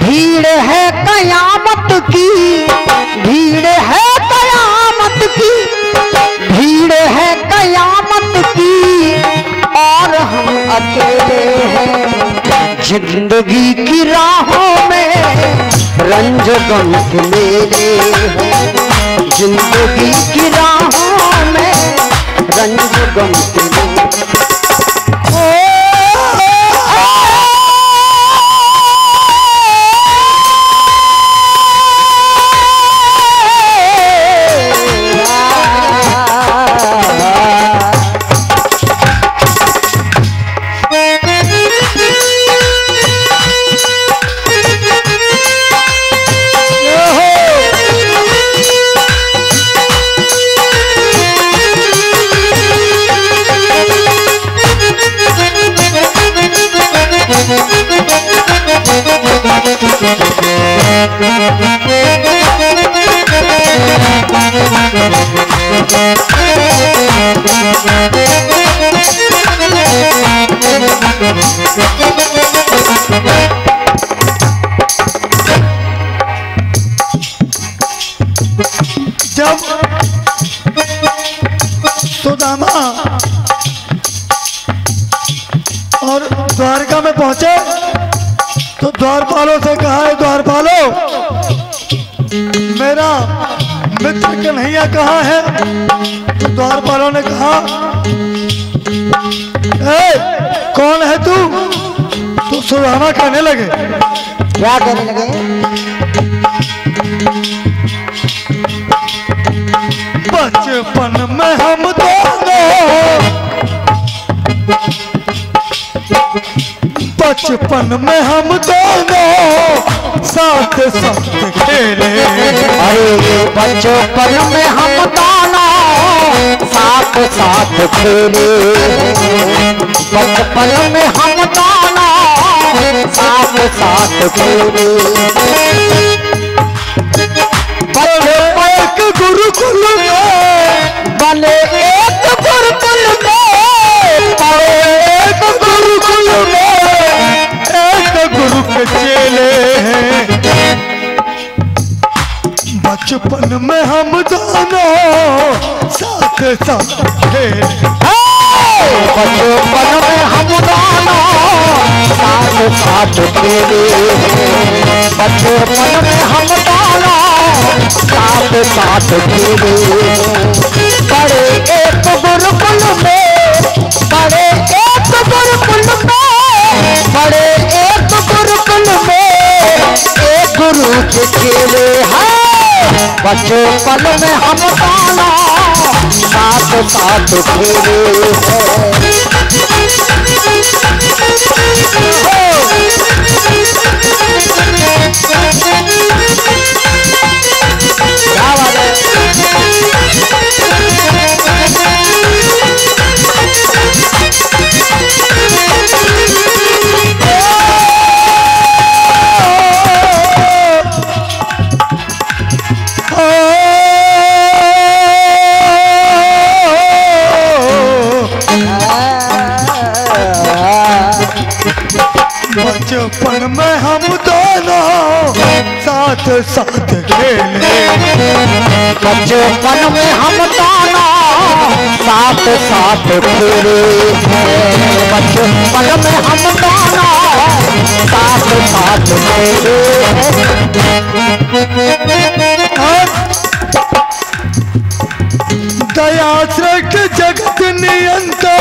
भीड़ है कयामत की, भीड़ है कयामत की, भीड़ है कयामत की, और हम अकेले हैं जिंदगी की राहों में, रंज गम के मेले हैं जिंदगी की राहों में, रंज गम के मेले। जब सुदामा और द्वारका में पहुंचे तो द्वारपालों से कहा है, द्वारपालों मेरा मित्र कन्हैया कहाँ है? तो द्वारपालों ने कहा, कौन है तू? तो सुदामा कहने लगे, क्या कहने लगे? बचपन में हम दोनों, बचपन में हम दोनों साथ साथ खेले। अरे बचपन में हम दोनों साथ साथ खेले, बचपन में हम दोनों साथ साथ खेले। एक गुरुकुल में बने एक गुरुकुल में, एक गुरुकुल में एक गुरु के चेले हैं। बचपन में हम दोनों साथ साथ खेले, बचपन में हम दोनों साथ साथ खेले, बचपन में हम दोनों साथ साथ खेले। बड़े एक गुरुकुल में, बड़े एक गुरुकुल में, बड़े एक गुरुकुल में एक गुरु के चेले हैं। बचपन में हम दोनों साथ साथ खेले हैं। क्या बात है? बचपन में हम दोनों साथ साथ खेले, बचपन में हम दोनों साथ साथ खेले, बचपन में हम दोनों साथ साथ खेले। दयाश्रय के जगत नियंता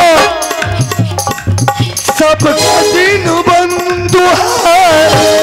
सबका दीन बंधु है,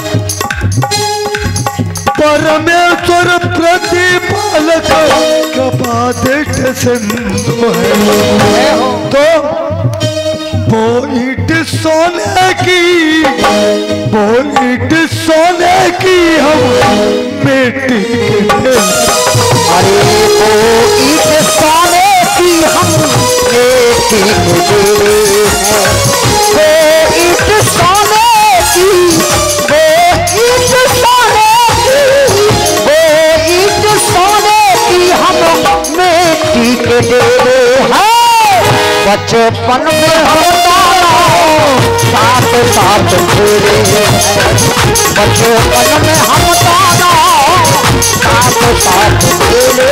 परमेश्वर प्रतिपालक कपादित सिंधु है। तो वो ईट सोने की, वो ईट सोने की हम मिट्टी के, अरे वो ईट सोने की हम मिट्टी के हैं। वो ईट सोने की, वो ईट सोने की, वो ईट सोने की हम मिट्टी के डेरे हैं। बचपन में हम दोनों साथ साथ खेले बचपन में हम दोनों साथ साथ खेले।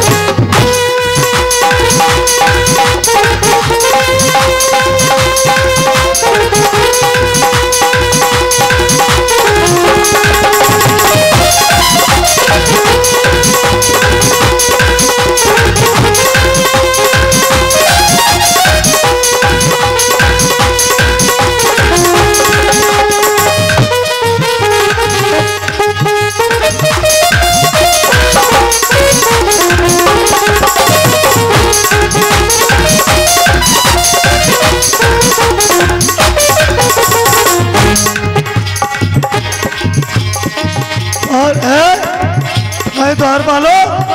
और मैं द्वार पालो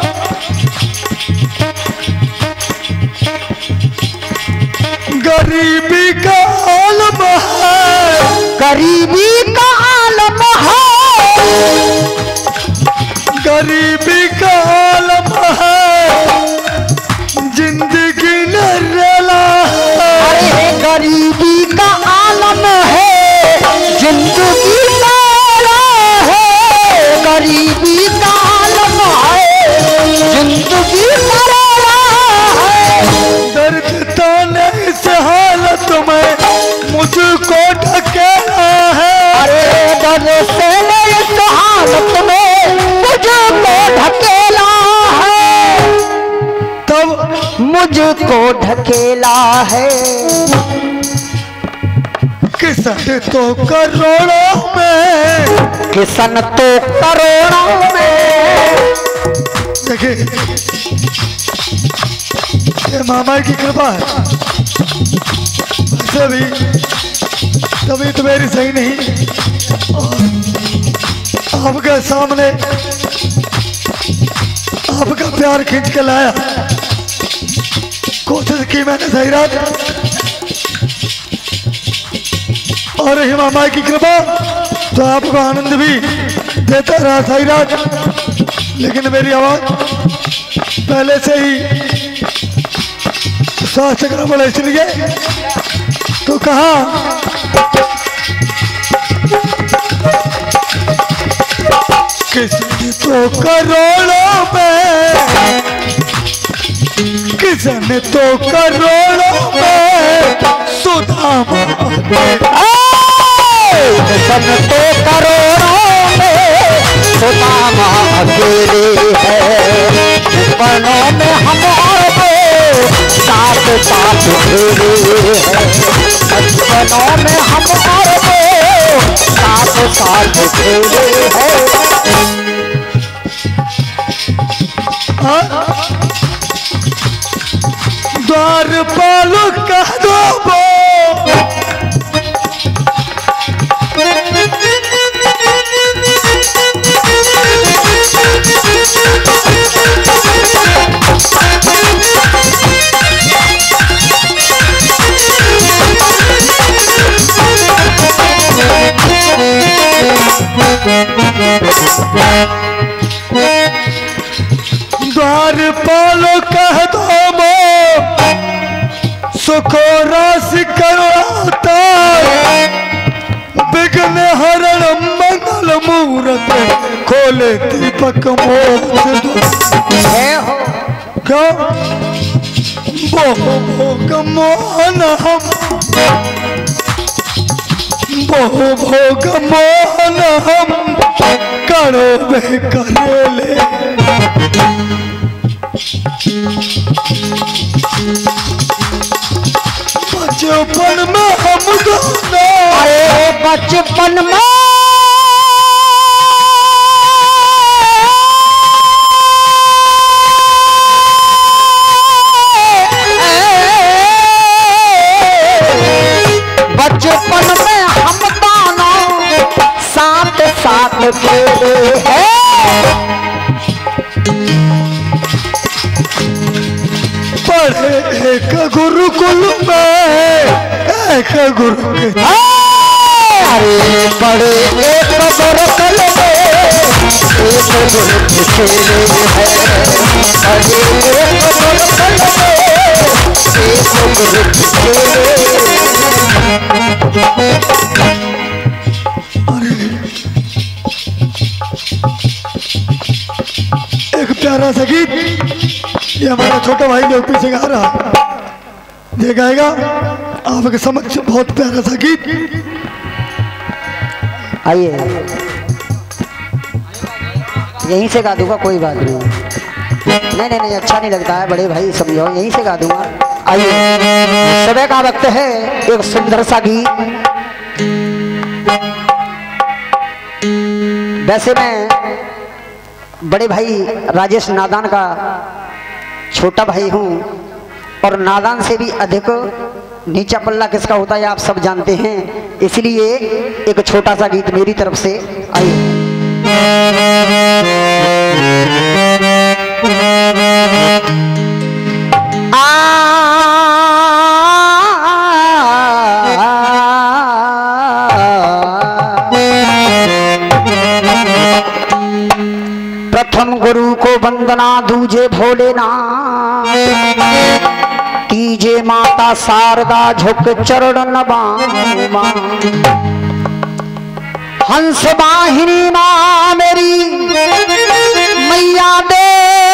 गरीबी का आलम है, गरीबी का आलम है, गरीबी का आलम है, जिंदगी न रेला है। अरे गरीबी का आलम है, जिंदगी का रेला है, गरीबी का आलम है, जिंदगी का रेला है। दर्द ताने इस हालत में मुझको ढकेला है। अरे दर्द से इस हालत में मुझको ढकेला है, तब मुझको ढकेला है। किसन तो करोड़ों में, किसन तो करोड़ों में। देखिए ये मामा की कृपा है, वैसे भी तभी तो मेरी सही नहीं, और आपके सामने आपका प्यार खींच के लाया। कोशिश की मैंने सही रात, और रही मामा की कृपा तो आपको आनंद भी देता रहा सही रात। लेकिन मेरी आवाज पहले से ही स्वास्थ्य करना पड़ा, इसलिए तो कहा किसी तो करोड़ों में, किसन तो करोड़ों में सुदामा, किसन तो करोड़ों में सुदामा अकेले है। बचपनों में हमारे साथ साथ खेले हैं, बचपनों में हमारे साथ साथ खेले हैं। द्वारपाल कह दो वो द्वारपाल कह दो वो सुखो रास करवाता, विघ्न हरण मंगल मूरत खोले दीपक मोक्ष हो क्यों भोग मोहन हम, भोग मोहन हम करो वे करेले। बचपन में हम दोनों, अरे बचपन में हम दोनों साथ साथ खेले हैं। पढ़े एक गुरुकुल में एक गुरु के, अरे बड़े एक गुरुकुल में एक गुरु के खेले हैं। अरे एक गुरुकुल में एक गुरु के खेले। छोटा भाई लोग पीछे गा रहा, ये गाएगा आपके समक्ष बहुत प्यारा सा गीत। आइए यहीं से गा दूंगा, कोई बात नहीं। नहीं नहीं नहीं, अच्छा नहीं लगता है बड़े भाई, समझो यहीं से गा दूंगा। आइए समय का वक्त है, एक सुंदर सा गीत। वैसे मैं बड़े भाई राजेश नादान का छोटा भाई हूँ, और नादान से भी अधिक नीचा पल्ला किसका होता है आप सब जानते हैं, इसलिए एक छोटा सा गीत मेरी तरफ से। आइए प्रथम गुरु को वंदना दूजे भोलेनाथ, तीजे माता शारदा झुक चरण नवामा। हंस वाहिनी मां मेरी मैया दे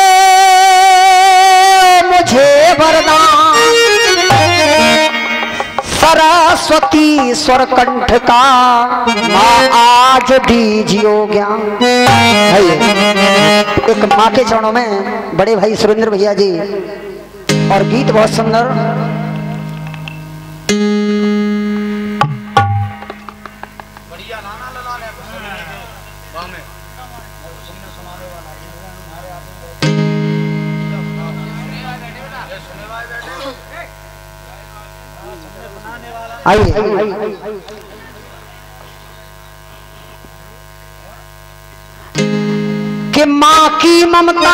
मुझे वरदान, सरस्वती स्वर कंठ का माँ आज दीजियो ज्ञान। एक माँ के चरणों में बड़े भाई सुरेंद्र भैया जी, और गीत बहुत सुंदर। आइए कि माँ की ममता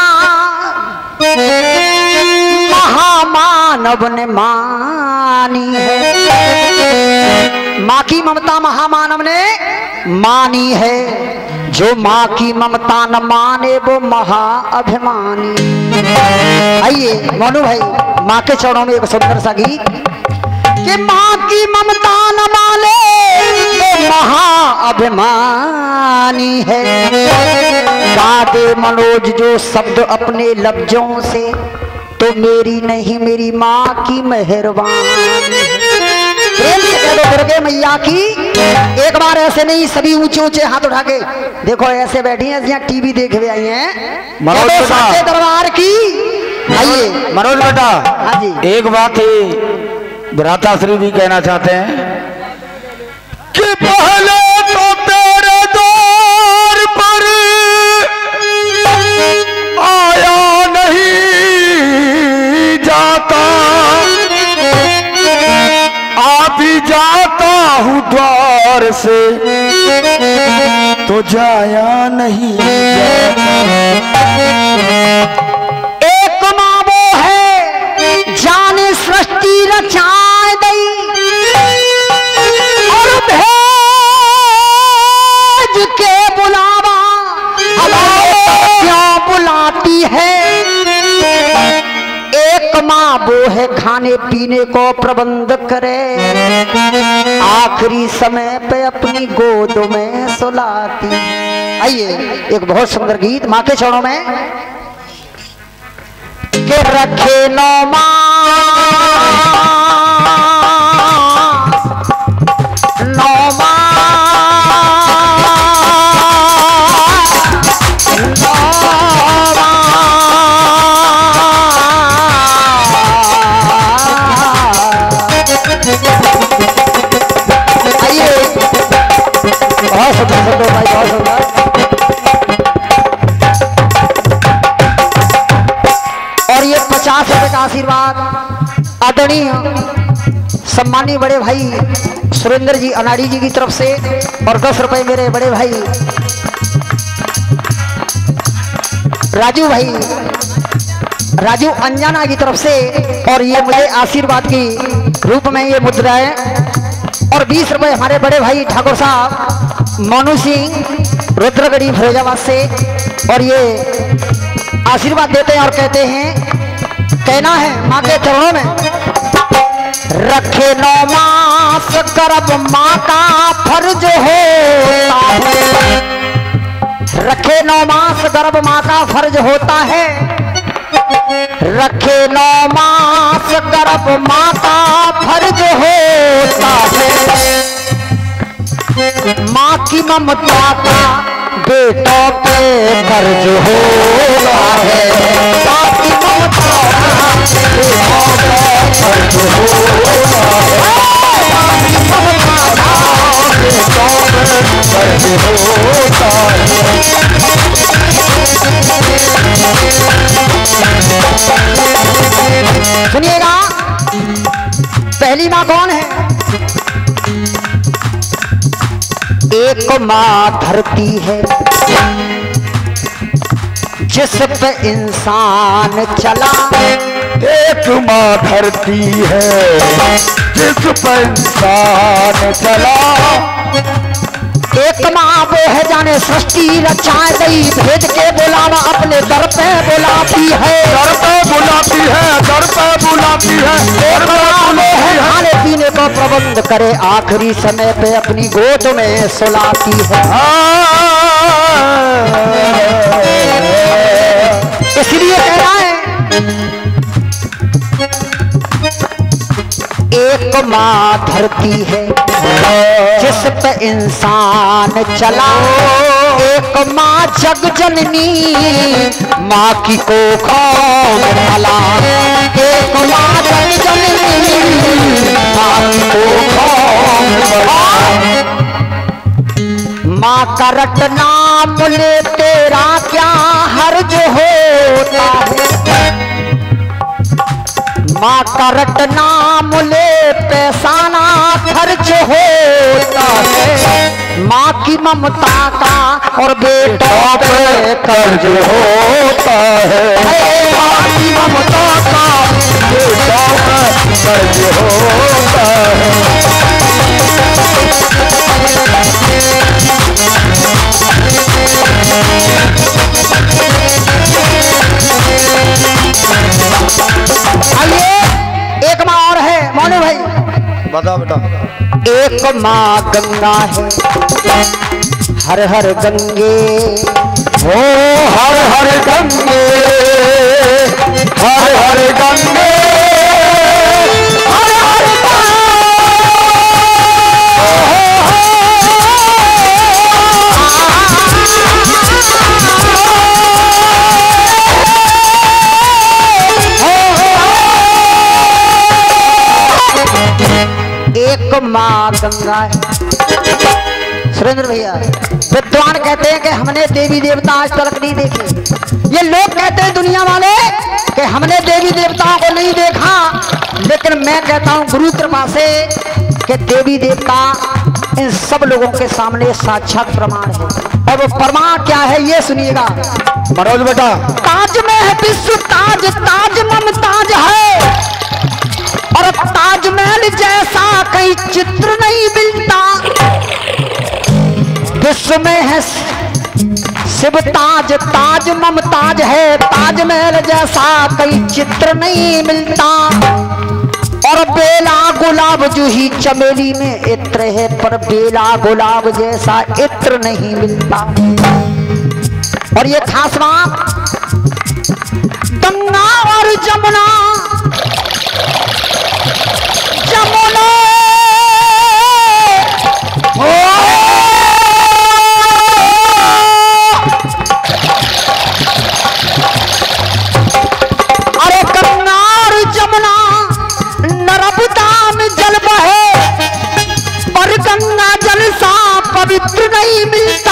महामानव ने मानी है, माँ की ममता महामानव ने मानी है, जो माँ की ममता न माने वो महाअभिमानी। आइए मोनू भाई, माँ के चरणों में एक सुंदर सा गीत कि माँ की ममता न माने वो महाअभिमानी है, गादे मनोज जो शब्द अपने लफ्जों से, तो मेरी नहीं मेरी माँ की मेहरबानी। प्रेम से कह दो दुर्गे मैया की एक बार, ऐसे नहीं सभी ऊंचे ऊंचे हाथ उठा के देखो, ऐसे बैठी हैं यहाँ टीवी देख हुए आई हैं मनोज दरबार की। आइए मनोज बेटा, हाँ जी, एक बात है भ्राताश्री भी कहना चाहते हैं कि पहले तो तेरे दौर पर आया नहीं जाता, आ भी जाता हूँ द्वार से तो जाया नहीं जाता। एक माँ वो है जाने सृष्टि रचाए दई, और भेज के बुलावा क्यों बुलाती है। एक माँ वो है खाने पीने को प्रबंध करे, आखिरी समय पे अपनी गोद में सुलाती। आइए एक बहुत सुंदर गीत माँ के चरणों में के रखे नो आशीर्वाद आदरणीय सम्मानीय बड़े भाई सुरेंद्र जी अनाड़ी जी की तरफ से, और 10 रुपए मेरे बड़े भाई राजू अंजाना की तरफ से, और ये मुझे आशीर्वाद की रूप में ये मुद्रा है, और 20 रुपए हमारे बड़े भाई ठाकुर साहब मोनू सिंह रुद्रगढ़ी फिरोजाबाद से, और ये आशीर्वाद देते हैं और कहते हैं, कहना है माँ के चरणों में, रखे 9 मास गर्भ माँ का फर्ज होता है, रखे 9 मास गर्भ माँ का फर्ज होता है, रखे 9 मास गर्भ माँ का फर्ज होता है। माँ की ममता का बेटों पे कर्ज होता है। माँ की ममता का बेटों पे कर्ज होता है। माँ की ममता का बेटों पे कर्ज होता है। सुनिएगा, पहली माँ कौन है? एक माँ धरती है जिस पे इंसान चला। एक माँ धरती है जिस पर इंसान चला। एक माँ वो है जाने सृष्टि रचाए गई, भेद के बुलावा अपने दर पे बुलाती है। दर पे बुलाती है, दर पे बुलाती है, दर पे बुलाती है। खाने पीने को प्रबंध करे, आखिरी समय पे अपनी गोद में सुलाती है। इसलिए कह रहा है एक माँ धरती है जिस पे इंसान चला। एक माँ जग जननी माँ की कोखों में पला। एक माँ जग जननी माँ की कोखों में पला। माँ का रटना मुले तेरा क्या हर्ज होता है। माँ का रटना मुले पैसाना खर्च होता है। माँ की ममता का और बेटों पे कर्ज होता है। माँ की ममता का बेटों पे कर्ज होता है। आइए, एक माँ और है मोनू भाई, बता बेटा। एक माँ गंगा है, हर हर गंगे ओ हर हर गंगे, हर हर गंगे, हर हर एक माँ गंगा है। सुरेंद्र भैया, विद्वान कहते हैं कि हमने देवी देवता आज तक नहीं देखे। ये लोग कहते हैं दुनिया वाले कि हमने देवी देवताओं को नहीं देखा, लेकिन मैं कहता हूँ गुरु कृपा से कि देवी देवता इन सब लोगों के सामने साक्षात प्रमाण है। और वो प्रमाण क्या है ये सुनिएगा मनोज बेटा। ताज में है विश्व ताज, ताज ममताज है। और ताजमहल जैसा कहीं चित्र नहीं मिलता। विश्व में है शिव ताज, ताज ममताज है। ताजमहल जैसा कहीं चित्र नहीं मिलता। और बेला गुलाब जूही चमेली में इत्र है, पर बेला गुलाब जैसा इत्र नहीं मिलता। और ये खास बात, गंगा और जमुना, जमुना अरे गंगा और जमुना नर्मदा में जल बहे, पर गंगा जल सा पवित्र नहीं मिलता।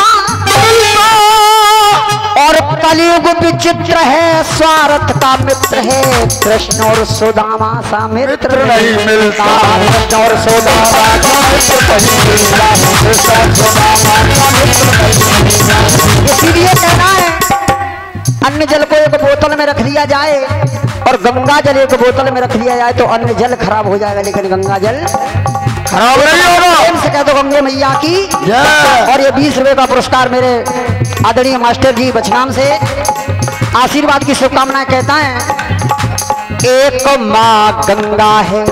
और कलयुग विचित्र है, स्वार्थ का मित्र है। कृष्ण और सुदामा सा मित्र नहीं मिलता। कृष्ण और सुदामा का मित्र नहीं मिलता। कृष्ण और सुदामा का मित्र नहीं मिलता। इसीलिए कहना है अन्न जल को एक बोतल में रख दिया जाए और गंगा जल एक बोतल में रख दिया जाए तो अन्न जल खराब हो जाएगा, लेकिन गंगा जल खराब नहीं होगा। प्रेम से कह दो गंगे मैया की। और ये 20 रुपए का पुरस्कार मेरे आदरणीय मास्टर जी बचनाम से आशीर्वाद की शुभकामनाएं कहता है। एक माँ गंगा है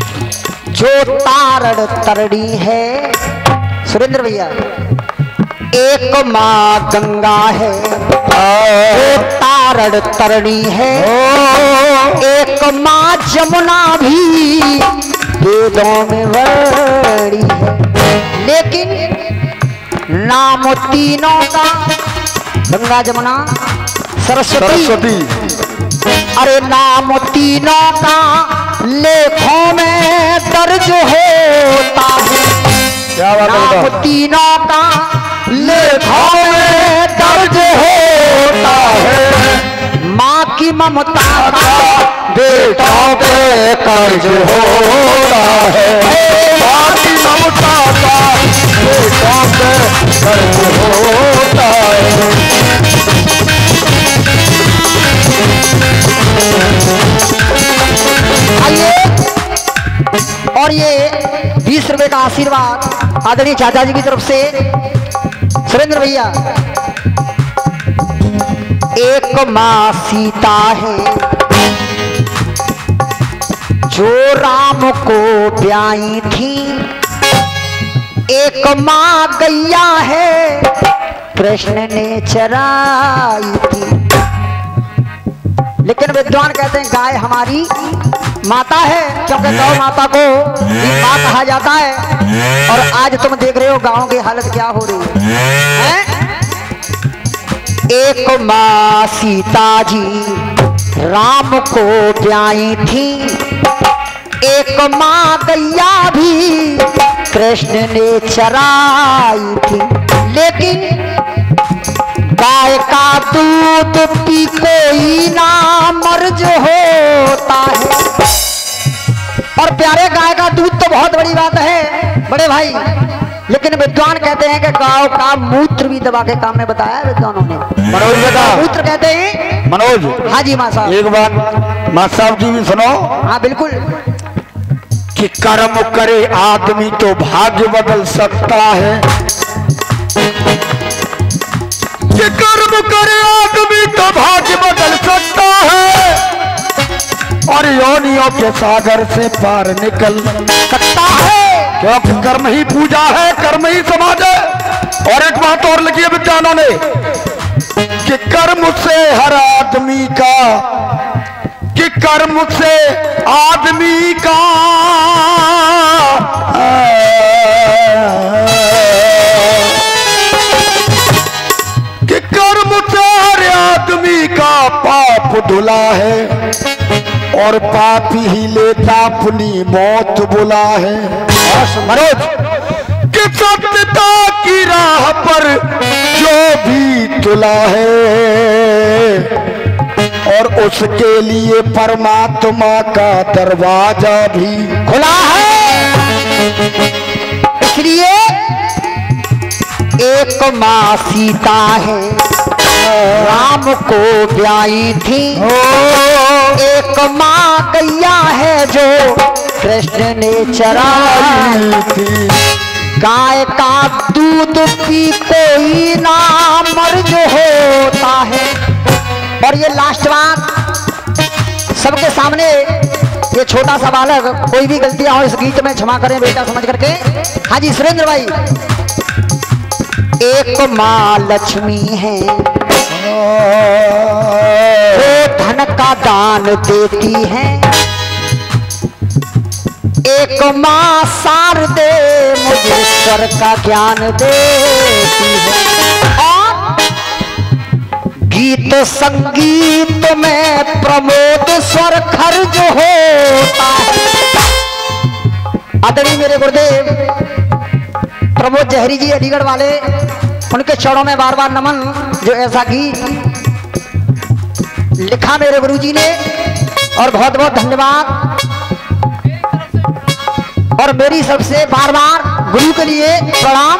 जो तारण तरणी है। सुरेंद्र भैया, एक माँ गंगा है, वो तारण तरणी है, एक माँ जमुना भी वेदों में वर्णी है। लेकिन नाम तीनों का, गंगा जमुना सरस्वती, अरे नाम तीनों का लेखों में दर्ज होता है। नाम तीनों का लेखों में दर्ज होता है। माँ की ममता का बेटों पे कर्ज होता है। माँ की ममता का बेटों पे कर्ज होता है। आइए, और ये 20 रुपए का आशीर्वाद आदरणीय चाचा जी की तरफ से सुरेंद्र भैया। एक माँ सीता है, जो राम को ब्याई थी, एक माँ गैया है, कृष्ण ने चराई थी। लेकिन विद्वान कहते हैं गाय हमारी माता है, क्योंकि गौ माता को माँ कहा जाता है। और आज तुम देख रहे हो गाँव की हालत क्या हो रही है? एक माँ सीता जी राम को ब्याई थी, एक माँ गैया भी कृष्ण ने चराई थी। लेकिन गाय का दूध पी कोई ना मर्ज होता है। और प्यारे, गाय का दूध तो बहुत बड़ी बात है बड़े भाई, लेकिन विद्वान कहते हैं कि गाय का मूत्र भी दवा के काम में बताया है विद्वानों ने। मनोज बता, मूत्र कहते हैं मनोज। हाँ जी माँ साहब, एक बात माँ साहब जी भी सुनो। हाँ बिल्कुल। कि कर्म करे आदमी तो भाग्य बदल सकता है, कि कर्म करे आदमी तो भाग्य बदल सकता है, और योनियों के सागर से पार निकल सकता है। क्योंकि कर्म ही पूजा है, कर्म ही समाज है। और एक बात और लिखी है विद्वानों ने कि कर्म से हर आदमी का, कि कर्म से आदमी का कि कर्म से हर आदमी का पाप धुला है, और पापी ही लेता अपनी मौत बुला है। मनोज, कि सत्यता की राह पर जो भी तुला है, और उसके लिए परमात्मा का दरवाजा भी खुला है। इसलिए एक माँ सीता है, राम को ब्याई थी, एक माँ गैया है जो कृष्ण ने चराई थी। गाय का दूध पी कोई ना मर्ज होता है। और ये लास्ट बात सबके सामने, ये छोटा सा बालक, कोई भी गलतियां हो इस गीत में क्षमा करें बेटा समझ करके। हाँ जी सुरेंद्र भाई, एक माँ लक्ष्मी है, वो धन का दान देती है, एक माँ शारदे मुझे स्वर का ज्ञान देती है। और गीत संगीत में प्रमोद स्वर खर्च होता है। आदरणीय मेरे गुरुदेव प्रमोद जहरी जी अलीगढ़ वाले, उनके चरणों में बार बार नमन। जो ऐसा गीत लिखा मेरे गुरुजी ने, और बहुत बहुत धन्यवाद। और मेरी सबसे बार बार गुरु के लिए प्रणाम।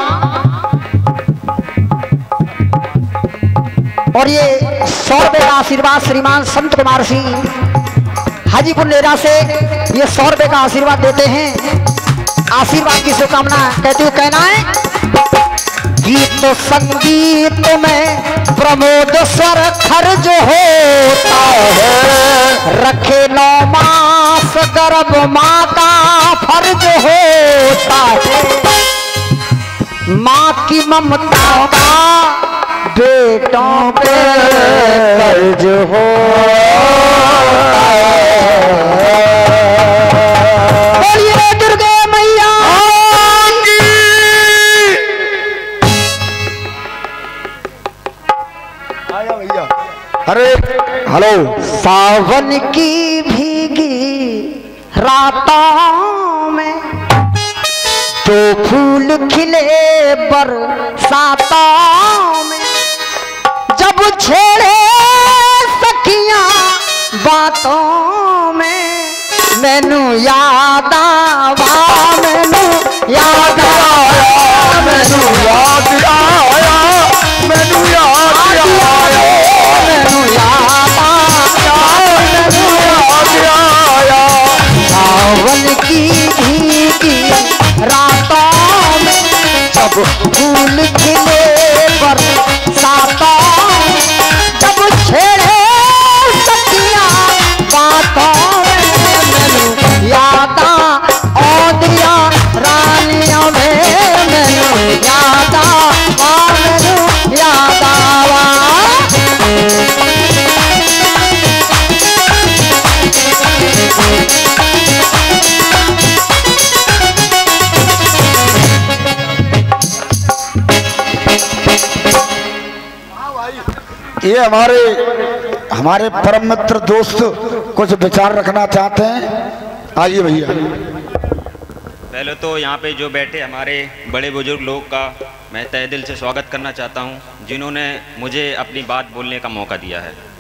और ये 100 रुपए का आशीर्वाद श्रीमान संत कुमार सिंह हाजीपुर नेरा से ये 100 रुपए का आशीर्वाद देते हैं। आशीर्वाद की शुभकामना कहते हुए कहना है, गीत संगीत में प्रमोद स्वर खर्च होता है, रखे 9 मास गर्भ माँ का फर्ज होता है। माँ की ममता का बेटों पे कर्ज हो। बोलिए दुर्गे मैया की। आया भैया। अरे हेलो। सावन की भीगी रातों में तो फूल खिले बरसातों में, जब छेड़े सखियां बातों में, मैनू याद आवा, मैनू याद आया, मैनू याद आया, मैनू याद आया, मैनू याद आया, मैनू याद आया। सावन की भीगी रातों में जब फूल खिले बरसातों में, जब छेड़े सखियां बातों में, मैनू याद आदिया रानियों में, मैनू याद आवा, मैनू याद आवा। ये हमारे परम मित्र दोस्त कुछ विचार रखना चाहते हैं। आइए भैया। पहले तो यहाँ पे जो बैठे हमारे बड़े बुजुर्ग लोग का मैं तहे दिल से स्वागत करना चाहता हूँ, जिन्होंने मुझे अपनी बात बोलने का मौका दिया है।